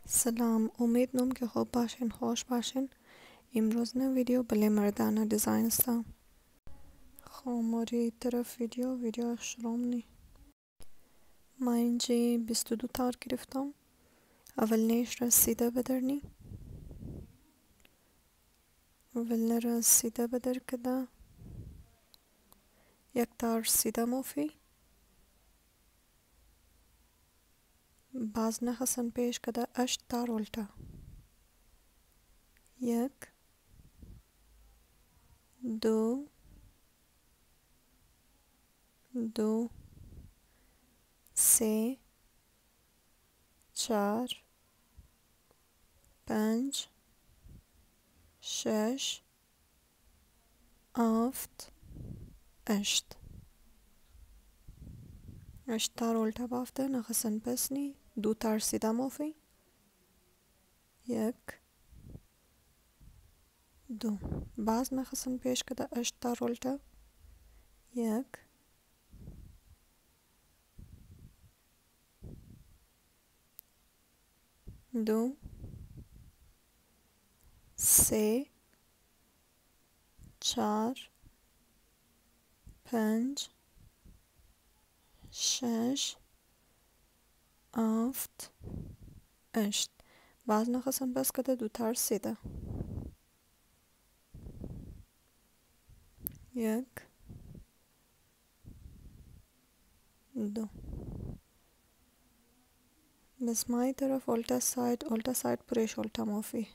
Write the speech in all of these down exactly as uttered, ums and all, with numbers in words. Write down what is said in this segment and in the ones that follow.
سلام، امیدنم که خوب باشین، خوش باشین. امروز نه ویدیو بله مردانه دیزاین است. خب موری طرف ویدیو ویدیو شروع نی. ما اینجا بیست و دو تار گرفتم. اول نیش را سیده بدرنی. اول را سیده بدر کده. یک تار سیده موفی. باز نخستن پیش کده اشت تار التا. یک دو دو سه چار پنج شش هفت اشت اشت تار التا بافته نخستن پسنی دو تار سیده موفی یک دو باز نخستن پیش کده اشت تار التا یک دو سه چار پنج شش هفت اشت باز نخستن پس کده دو تار سیده یک دو بس مای طرف التا ساید التا ساید پریش التا موفی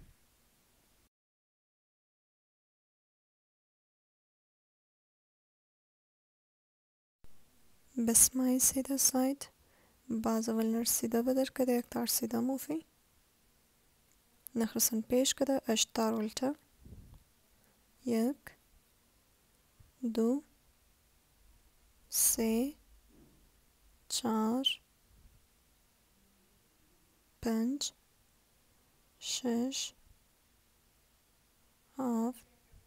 بس مای سیده ساید باز اول نر سیده بدر کده یک تار سیده موفی نخستن پیش کده اشت تار التا یک دو سه چار پنج شش هفت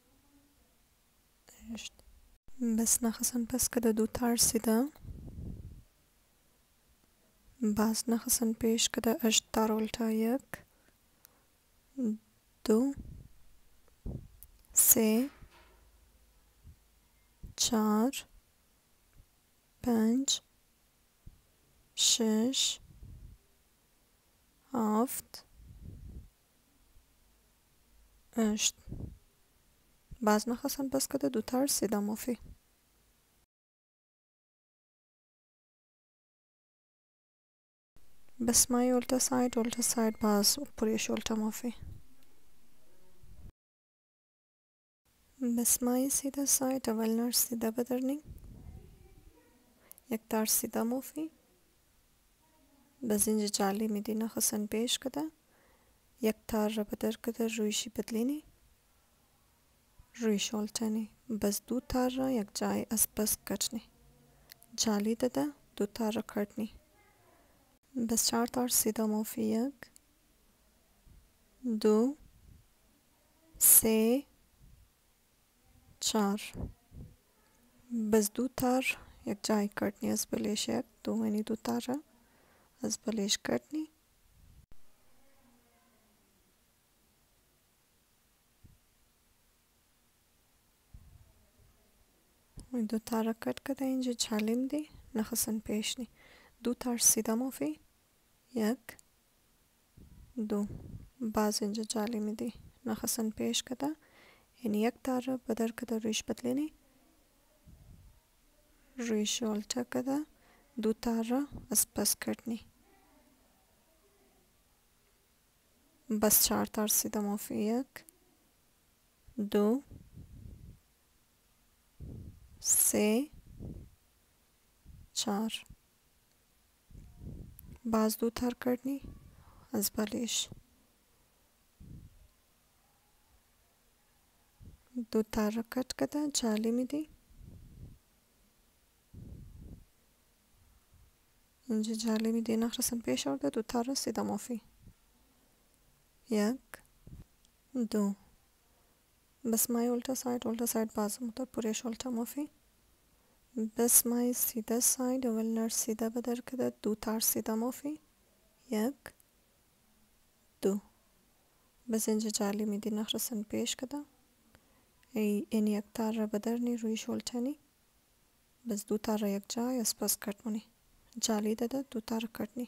اشت بس نخستن پس کده دو تار سیده باز نخستن پیش کده اشت تار التا یک دو سه چار پنج شش هفت اشت باز نخستن پس کده دو تار سیده موفی بس مای التا ساید التا ساید باز پریش التا موفی بس مای سیده ساید اول نر سیده بدرنی یک تار سیده موفی بس اینجا جالی میدی نخستن پیش کده یک تار را بدر کده رویشی بدلینی رویش التنی بس دو تار را یک جای از پس کچنی جالی داده دو تار را کردنی بس چهار تار سیده موفی یک دو سه چار بس دو تار یک جای کردنی از بلیش یک دو یعنی دو تار را از بلیش کردنی دو تار را کٹ کده اینجا جالی میدی نخستن پیش نی دو تار سیده موفی یک دو باز اینجا جالی میدی نخستن پیش کده یعنی یک تار را بدر کده رویش بدلینی رویش التا کده دو تار را از پس کردنی بس چهار تار سیده موفی یک دو سه چار باز دو تار کردنی از بلیش دو تار را کٹ کده جالی میدی اینجا جالی میدی نخستن پیش آورده دو تار را سیده موفی یک دو بس مای التا ساید التا ساید باز مطور پریش التا موفی بس مای سیده ساید اول نر سیده بدر کده دو تار سیده موفی یک بس اینجا جعلی میدی نخرسن پیش کده ای این یک تار را بدرنی روی شلتنی بس دو تار را یک جای از پس کتمونی جعلی داده دو تار کتنی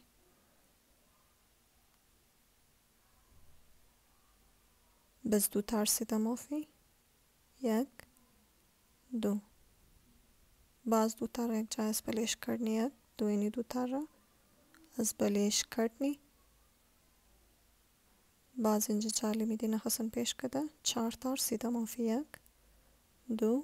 بس دو تار سیده مافی یک دو باز دو تار یک جای از بلیش کردنی یک دو اینی دو تار را از بلیش کردنی باز اینجا جعلی میدی نخستن پیش کده چهار تار سیده مافی یک دو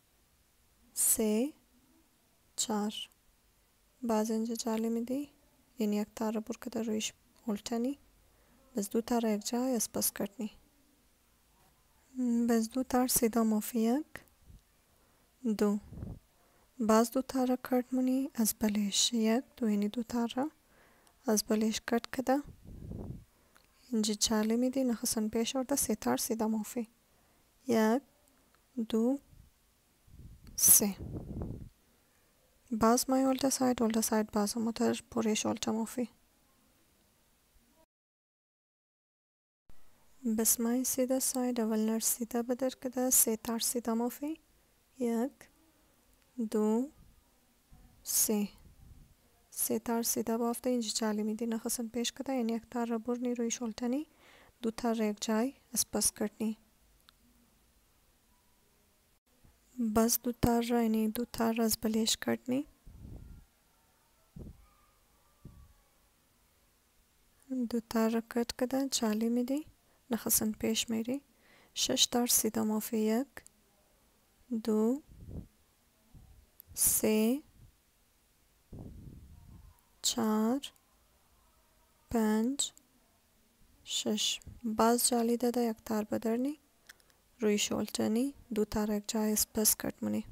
سه چهار باز اینجا جعلی میدی این یک تار را بر کده رویش التنی بس دو تار یک جای از پس کردنی بس دو تار سیده مافی یک دو باز دو تار را کردمونی از بلیش یک دو اینی دو تار را از بلیش کرد کده اینجا جعلی میدی نخستن پیش آرده سه تار سیده مافی یک دو سه باز مای اولتا ساید اولتا ساید باز هم تر پوریش اولتا مافی بس مای سیده ساید اول نر سیده بدر کده سه تار سیده مافی یک دو سه سه تار سیده بافته اینجا جعلی میدی نخستن پیش کده این یک تار را برنی روی شلتنی دو تار را یک جای از پس کردنی بس دو تار را اینی دو تار را از بلیش کردنی دو تار را کت کده جعلی میدی نخستن پیش میری شش تار سیده مافی یک دو سه چهار پنج شش باز جعلی داده یک تار بدرنی روی شلتنی دو تار یک جای از پس کردمونی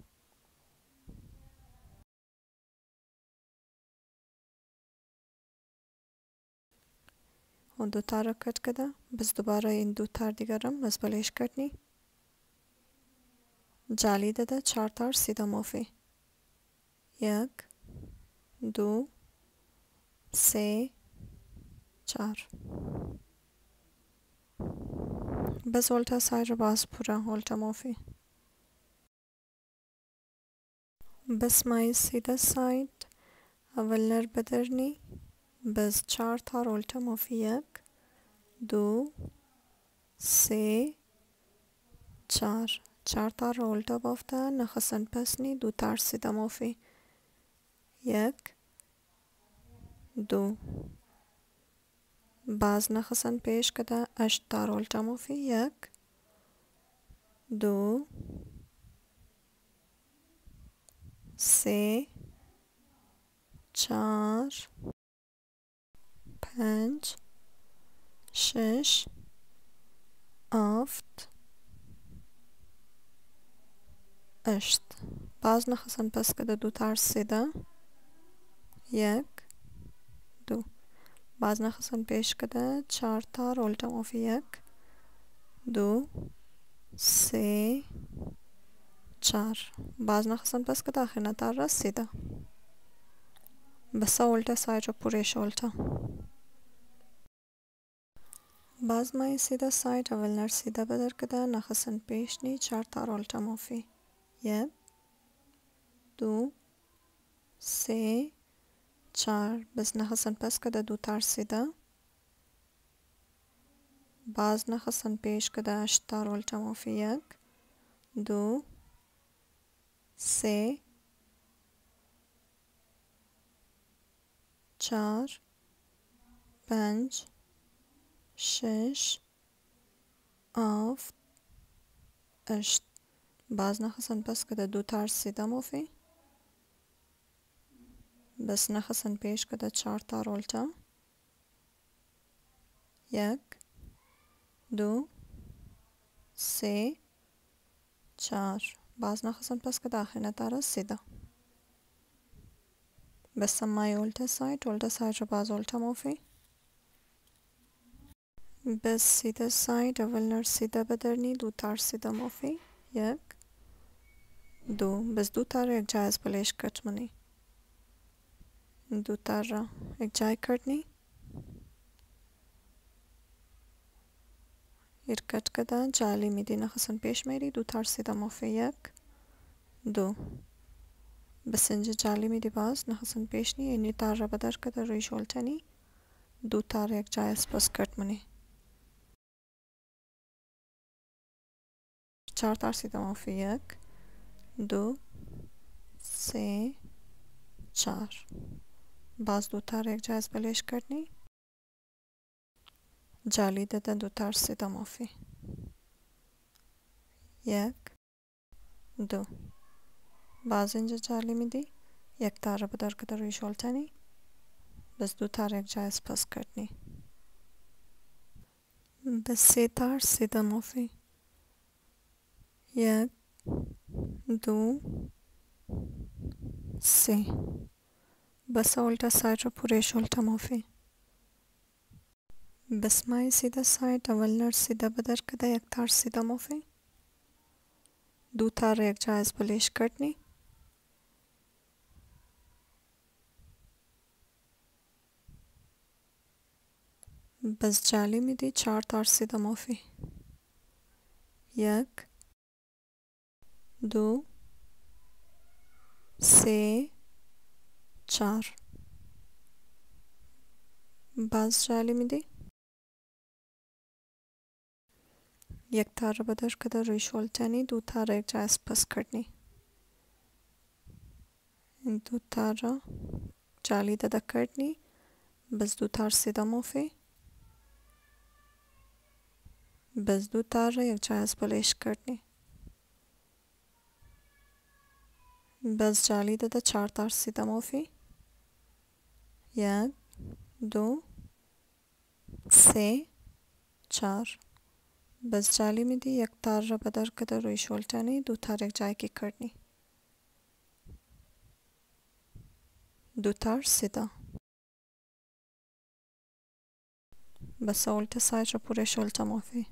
و دو تار را کت کده بس دوباره این دو تار دیگرم از بلیش کردنی جعلی داده چهار تار سیده مافی یک دو سه چهار بس اولتا ساید رو باز پورا اولتا مافی بس مای سیده ساید اول نر بدرنی بس چهار تار اولتا مافی یک دو سه چهار چهار تار اولتا بافته نخستن پسنی دو تار سیده مافی یک دو باز نخستن پیش کده اشت تار اولتا مافی یک دو سه چهار پنج شش هفت اشت باز نخستن پس کده دو تار سیده یک دو باز نخستن پیش کده چهار تار اولتا مافی یک دو سه چهار باز نخستن پس کده آخرین تار را سیده بس اولتا ساید را پوریش اولتا باز مای سیده ساید اول نر سیده بدر کده نخستن پیش نی چهار تار اولتا مافی یک دو سه چهار بس نخستن پس کده دو تار سیده باز نخستن پیش کده اشت تار اولتا مافی یک دو سه چهار پنج شش هفت اشت باز نخستن پس کده دو تار سیده مافی بس نخستن پیش کده چهار تار اولتا یک دو سه چهار باز نخستن پس کده آخرین تار سیده بس مای اولتا ساید اولتا ساید رو باز اولتا مافی بس سیده ساید اول نر سیده بدرنی دو تار سیده مافی یک دو بس دو تار یک جای از بلیش کتمونی دو تار را یک جای کردنی irkat kada jali midi naxasan peş meri du tar sida mafi yak du بس اینجا جعلی میدی باز نخستن پیش نی اینی تار را بدر کده روی شلتنی دو تار یک جای اسپاس کٹ منی چهار تار سیده مافی یک دو سه چهار باز دو تار یک جای اسپلیش کردنی جعلی داده دو تار سیده مافی یک دو باز اینجا جعلی میدی یک تار را بدر کده روی شلتنی بس دو تار یک جای اسپاس کردنی بس سه تار سیده مافی یک دو سه بس اولتا ساید را پوره شلتا مافی بس مای سیده ساید اولنر سیده بدر کده یک تار سیده مافی دو تار یک جای اسپلیش کردنی بس جعلی میدی چهار تار سیده مافی یک دو سه چهار باز جعلی میدی یک تار را بدر کده روی شلتنی دو تار یک جای اسپاس کردنی این دو تار را جعلی داده کردنی بس دو تار سیده مافی بس دو تار را یک جای اسپلیش کردنی بس جعلی داده چهار تار سیده مافی یک دو سه چهار بس جعلی میدی یک تار را بدر کده روی شلتنی دو تار یک جای کی کردنی دو تار سیده بس اولت ساید را پوره شلتا مافی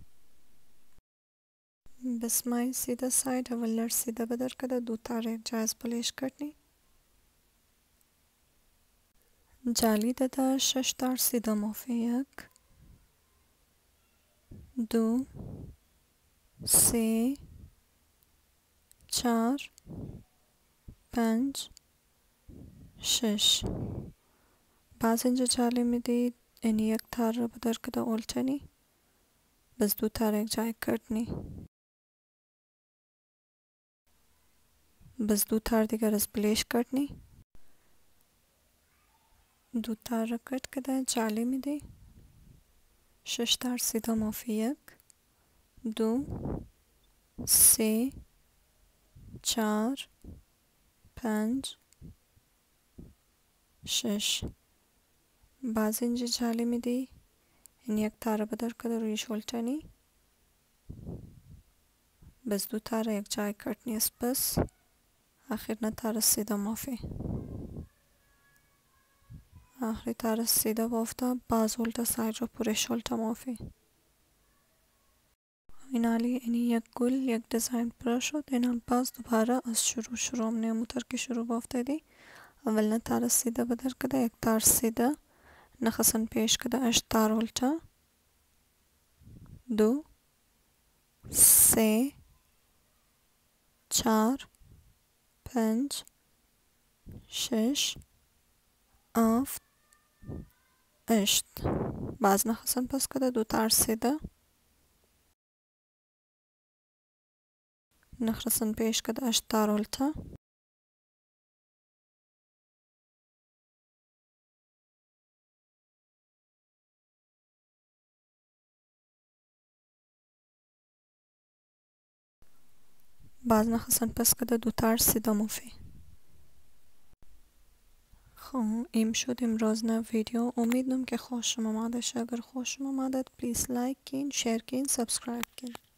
بس مای سیده ساید اولر سیده بدر کده دو تار یک جای اسپلیش کردنی جعلی داده شش تار سیده مافی یک دو سه چهار پنج شش باز اینجا جعلی میدید اینی یک تار را بدر کده اولتنی بس دو تار یک جای کردنی بس دو تار دیگر اسپلیش کردنی دو تار را کٹ کده جعلی میدی شش تار سیده مافی یک دو سه چهار پنج شش باز اینجا جعلی میدی این یک تار بدر کده روی شلتنی بس دو تار یک جای کردنی است بس آخر نه تار سیده مافی آخری تار سیده بافته باز اولتا ساید را پوره شلتا مافی این حالی اینی یک گل یک دیزاین پورا شد این حال باز دوباره از شروع شروع هم نیموتر که شروع بافته دی اول نه تار سیده بدر کده یک تار سیده نخستن پیش کده اش تار اولتا دو سه چهار پنج شش هفت هشت باز نخستن پس کده دو تار سیده نخستن پیش کده اش تار اولتا باز نخستن پس کده دو تار سیده مافی خب این شد امروز نه ویدیو امیدم که خوشم آمده شه اگر خوشم آمده پلیز لایک کن شیر کن سابسکرایب کن